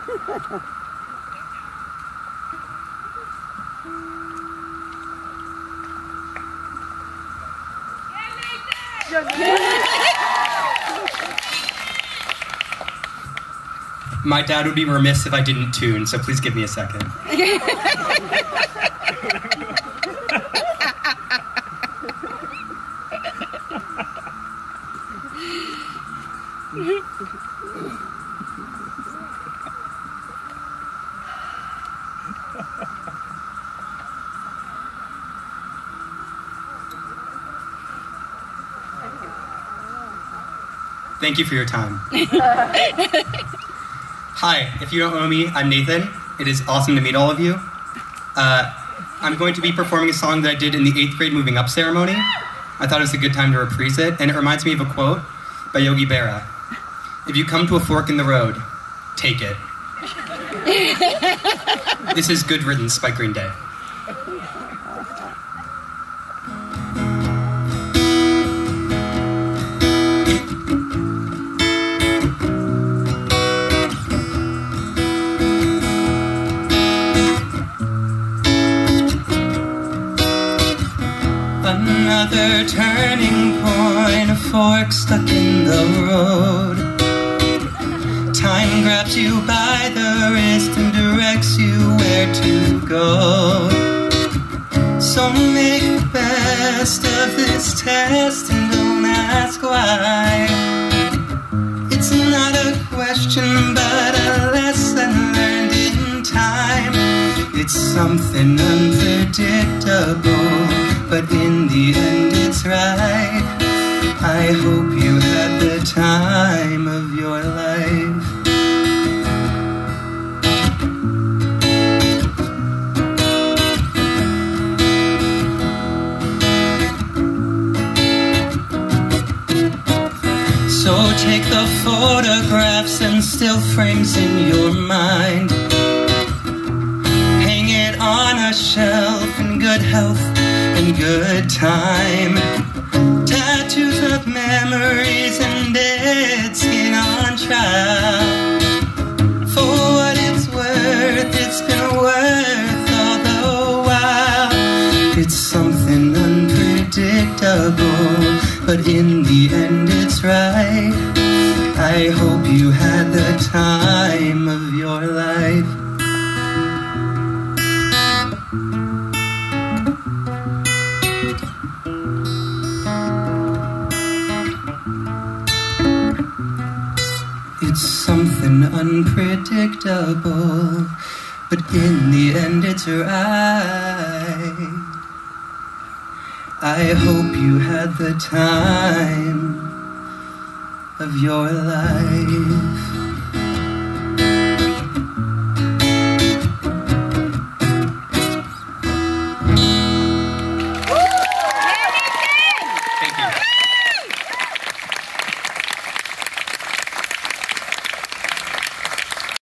My dad would be remiss if I didn't tune, so please give me a second. Thank you for your time. Hi, if you don't know me, I'm Nathan. It is awesome to meet all of you. I'm going to be performing a song that I did in the 8th grade moving up ceremony. I thought it was a good time to reprise it, and it reminds me of a quote by Yogi Berra. If you come to a fork in the road, take it. This is Good Riddance by Green Day. Another turning point, a fork stuck in the road. Time grabs you by the wrist and directs you where to go. So make the best of this test and don't ask why. It's not a question but a lesson learned in time. It's something unpredictable, but in the end it's right. I hope you had the time of your life. So take the photographs and still frames in your mind. Hang it on a shelf in good health and good time. Tattoos of memories and dead skin on trial. For what it's worth, it's been worth all the while. It's something unpredictable, but in the end it's right. I hope you had the time of your life. It's something unpredictable, but in the end it's right. I hope you had the time of your life.